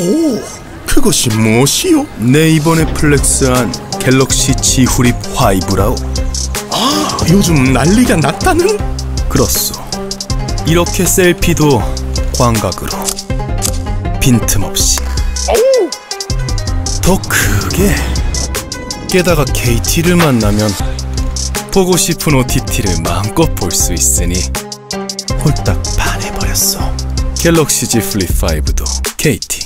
오, 그것이 무엇이요? 내 이번에 플렉스한 갤럭시 G flip 5라오. 아, 요즘 난리가 났다는? 그렇소. 이렇게 셀피도 광각으로 빈틈없이 더 크게, 게다가 KT를 만나면 보고 싶은 OTT를 마음껏 볼 수 있으니 홀딱 반해버렸어. 갤럭시 Z 플립 5도 KT.